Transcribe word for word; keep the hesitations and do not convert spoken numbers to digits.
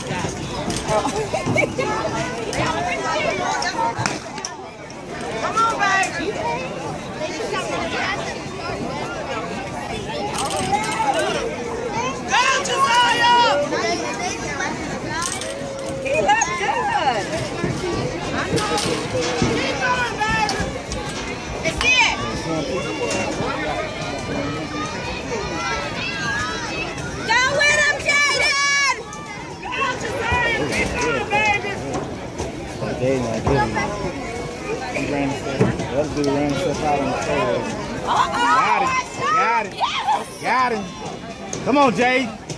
Come on, baby. Go, Josiah! He looked good. Keep going, baby. It's it. Go with him, Jaden. Go, Josiah. Keep going, baby. Jaden, I didn't. He ran himself. The other dude ran himself out on the field. Uh-oh. Got him. Got him. Got him. Come on, Jay.